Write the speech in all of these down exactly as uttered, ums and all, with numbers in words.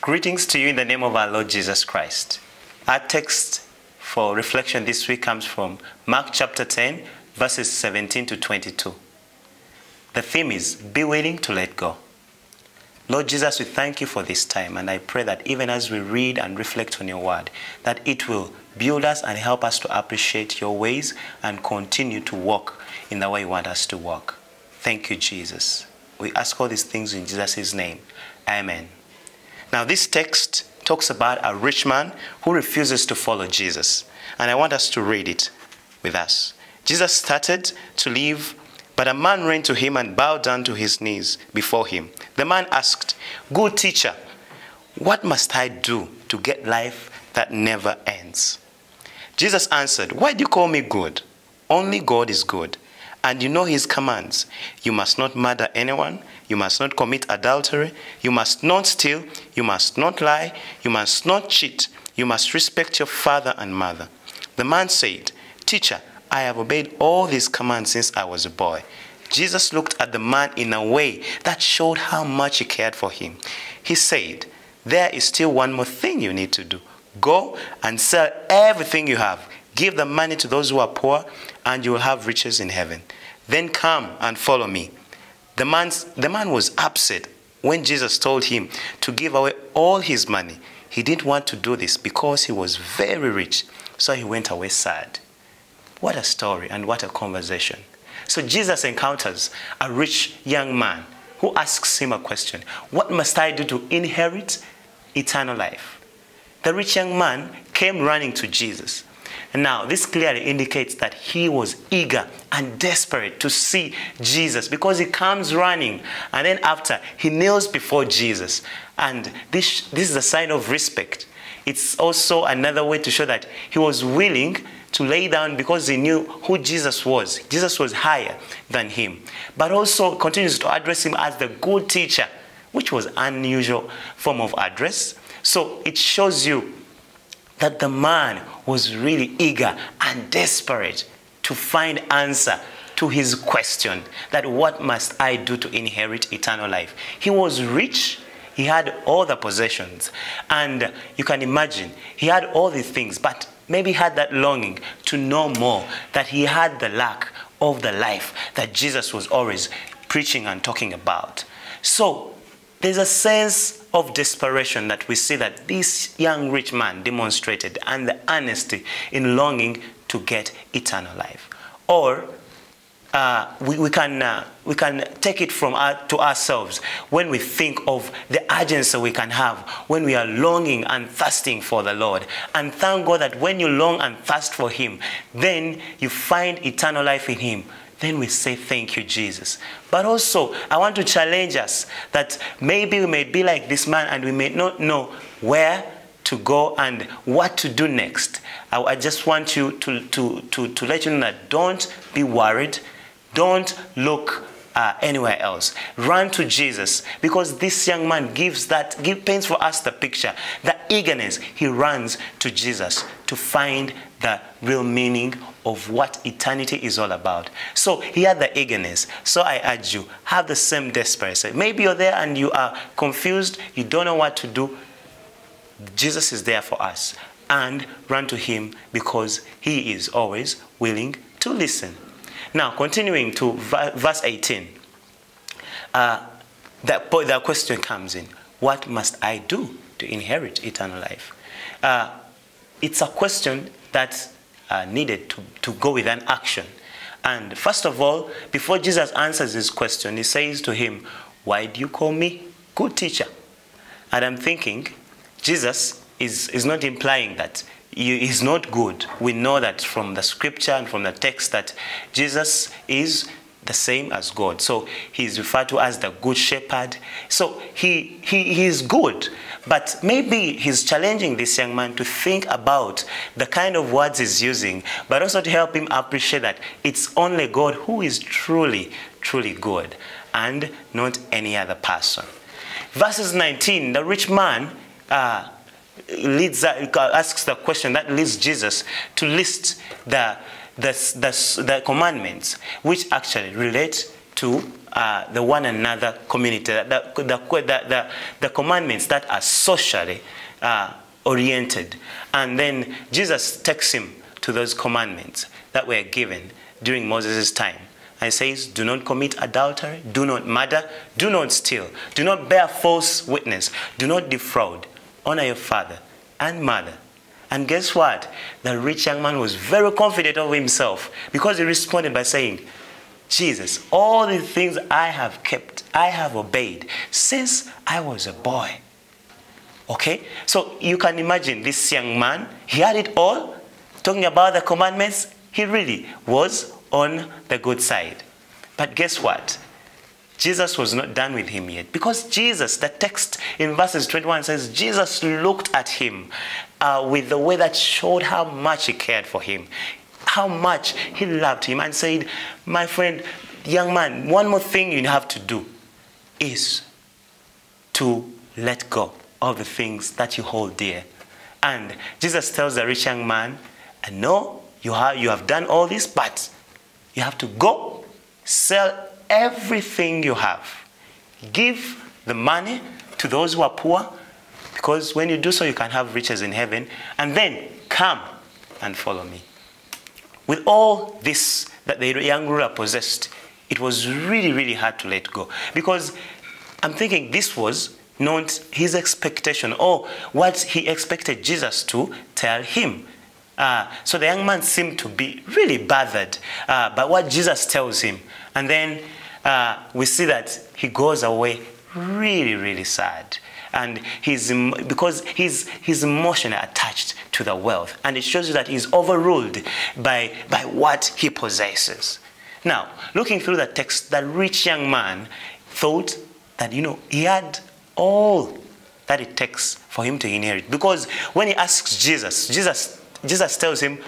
Greetings to you in the name of our Lord Jesus Christ. Our text for reflection this week comes from Mark chapter ten, verses seventeen to twenty-two. The theme is, be willing to let go. Lord Jesus, we thank you for this time, and I pray that even as we read and reflect on your word, that it will build us and help us to appreciate your ways and continue to walk in the way you want us to walk. Thank you, Jesus. We ask all these things in Jesus' name. Amen. Now, this text talks about a rich man who refuses to follow Jesus. And I want us to read it with us. Jesus started to leave, but a man ran to him and bowed down to his knees before him. The man asked, "Good teacher, what must I do to get life that never ends?" Jesus answered, "Why do you call me good? Only God is good. And you know his commands. You must not murder anyone. You must not commit adultery. You must not steal. You must not lie. You must not cheat. You must respect your father and mother." The man said, "Teacher, I have obeyed all these commands since I was a boy." Jesus looked at the man in a way that showed how much he cared for him. He said, "There is still one more thing you need to do. Go and sell everything you have. Give the money to those who are poor, and you will have riches in heaven. Then come and follow me." The, man's, the man was upset when Jesus told him to give away all his money. He didn't want to do this because he was very rich, so he went away sad. What a story and what a conversation. So Jesus encounters a rich young man who asks him a question. What must I do to inherit eternal life? The rich young man came running to Jesus. Now, this clearly indicates that he was eager and desperate to see Jesus, because he comes running and then after he kneels before Jesus. And this, this is a sign of respect. It's also another way to show that he was willing to lay down because he knew who Jesus was. Jesus was higher than him. But also continues to address him as the good teacher, which was an unusual form of address. So it shows you that the man was really eager and desperate to find answer to his question, that what must I do to inherit eternal life? He was rich. He had all the possessions. And you can imagine, he had all these things, but maybe he had that longing to know more, that he had the lack of the life that Jesus was always preaching and talking about. So there's a sense of desperation that we see that this young rich man demonstrated, and the honesty in longing to get eternal life. Or uh, we, we, can, uh, we can take it from our, to ourselves when we think of the urgency we can have when we are longing and thirsting for the Lord. And thank God that when you long and thirst for him, then you find eternal life in him. Then we say, thank you, Jesus. But also, I want to challenge us that maybe we may be like this man and we may not know where to go and what to do next. I, I just want you to, to, to, to let you know that don't be worried. Don't look uh, anywhere else. Run to Jesus, because this young man gives that, give, paints for us the picture, the eagerness. He runs to Jesus to find the real meaning of what eternity is all about. So he had the eagerness. So I urge you, have the same desperation. Maybe you're there and you are confused, you don't know what to do. Jesus is there for us. And run to him, because he is always willing to listen. Now, continuing to verse eighteen, uh, that the question comes in. What must I do to inherit eternal life? Uh, it's a question that uh, needed to, to go with an action. And first of all, before Jesus answers this question, he says to him, "Why do you call me good teacher?" And I'm thinking, Jesus is, is not implying that he is not good. We know that from the scripture and from the text that Jesus is the same as God. So he is referred to as the good shepherd. So he, he, he is good. But maybe he's challenging this young man to think about the kind of words he's using, but also to help him appreciate that it's only God who is truly, truly good, and not any other person. Verses nineteen, the rich man uh, leads, uh, asks the question that leads Jesus to list the, the, the, the commandments, which actually relate to uh, the one another community, the, the, the, the, the commandments that are socially uh, oriented. And then Jesus takes him to those commandments that were given during Moses' time. And says, do not commit adultery, do not murder, do not steal, do not bear false witness, do not defraud, honor your father and mother. And guess what? The rich young man was very confident of himself because he responded by saying, Jesus, all the things I have kept, I have obeyed since I was a boy. Okay? So you can imagine this young man, he had it all, talking about the commandments, he really was on the good side. But guess what? Jesus was not done with him yet. Because Jesus, the text in verses twenty-one says, Jesus looked at him uh, with the way that showed how much he cared for him, how much he loved him, and said, my friend, young man, one more thing you have to do is to let go of the things that you hold dear. And Jesus tells the rich young man, I know you have, you have done all this, but you have to go, sell everything you have. Give the money to those who are poor, because when you do so, you can have riches in heaven. And then come and follow me. With all this that the young ruler possessed, it was really, really hard to let go. Because I'm thinking this was not his expectation or what he expected Jesus to tell him. Uh, so the young man seemed to be really bothered uh, by what Jesus tells him. And then uh, we see that he goes away really, really sad. And he's, because he's, he's emotionally attached to the wealth. And it shows you that he's overruled by, by what he possesses. Now, looking through the text, the rich young man thought that, you know, he had all that it takes for him to inherit. Because when he asks Jesus, Jesus Jesus tells him,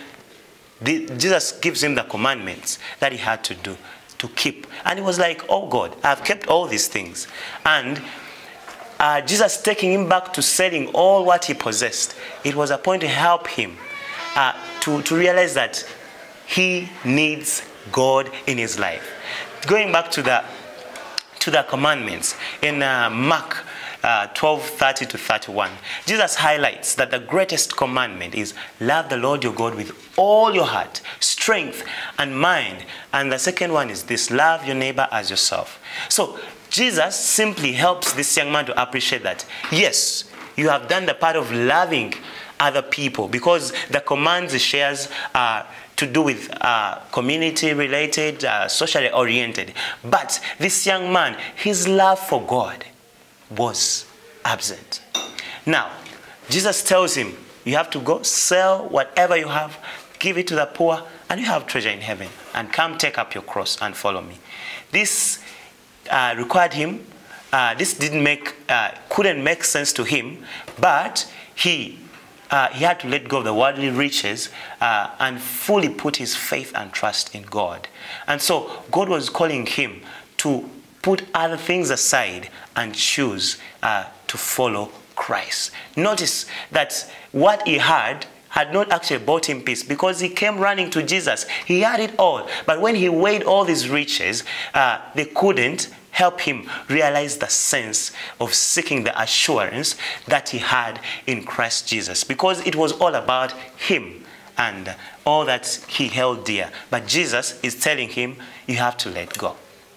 Jesus gives him the commandments that he had to do, to keep. And he was like, oh God, I've kept all these things. And uh, Jesus taking him back to selling all what he possessed, it was a point to help him uh, to, to realize that he needs God in his life. Going back to the, to the commandments, in uh, Mark Uh, twelve, thirty to thirty-one, Jesus highlights that the greatest commandment is love the Lord your God with all your heart, strength, and mind. And the second one is this, love your neighbor as yourself. So Jesus simply helps this young man to appreciate that, yes, you have done the part of loving other people, because the commands he shares are to do with uh, community related, uh, socially oriented. But this young man, his love for God was absent. Now, Jesus tells him, you have to go sell whatever you have, give it to the poor, and you have treasure in heaven. And come take up your cross and follow me. This uh, required him, uh, this didn't make, uh, couldn't make sense to him, but he, uh, he had to let go of the worldly riches uh, and fully put his faith and trust in God. And so God was calling him to put other things aside and choose uh, to follow Christ. Notice that what he had had not actually bought him peace, because he came running to Jesus. He had it all. But when he weighed all these riches, uh, they couldn't help him realize the sense of seeking the assurance that he had in Christ Jesus, because it was all about him and all that he held dear. But Jesus is telling him, you have to let go.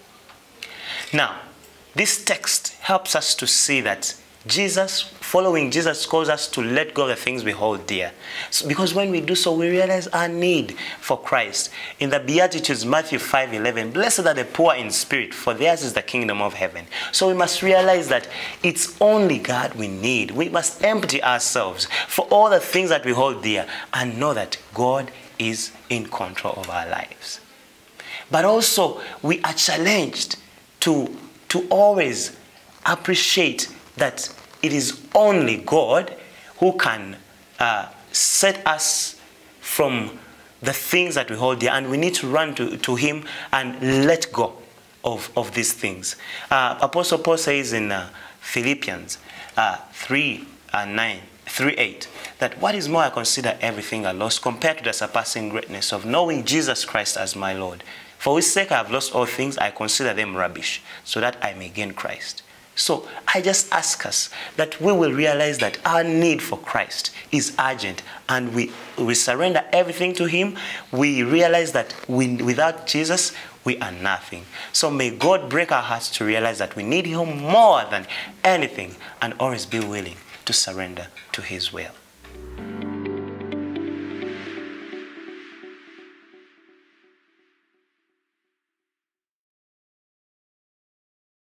Now, this text helps us to see that Jesus, following Jesus, calls us to let go of the things we hold dear. So, because when we do so, we realize our need for Christ. In the Beatitudes, Matthew five eleven, blessed are the poor in spirit, for theirs is the kingdom of heaven. So we must realize that it's only God we need. We must empty ourselves for all the things that we hold dear and know that God is in control of our lives. But also, we are challenged to, to always appreciate that it is only God who can uh, set us from the things that we hold dear, and we need to run to, to him and let go of, of these things. Uh, Apostle Paul says in uh, Philippians uh, three eight that what is more, I consider everything a loss compared to the surpassing greatness of knowing Jesus Christ as my Lord, For which sake I have lost all things, I consider them rubbish, so that I may gain Christ. So I just ask us that we will realize that our need for Christ is urgent, and we, we surrender everything to him. We realize that we, without Jesus, we are nothing. So may God break our hearts to realize that we need him more than anything, and always be willing to surrender to his will.